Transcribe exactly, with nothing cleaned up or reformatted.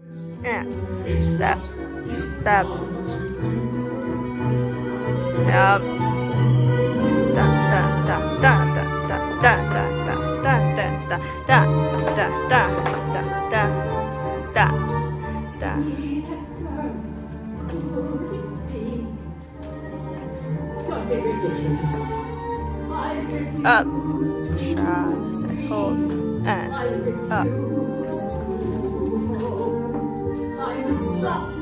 Yeah. Step. Step. Yep. Da da da da da da da da da da da da da da da da da. Up. Shot. Hold. And up. I was stopped.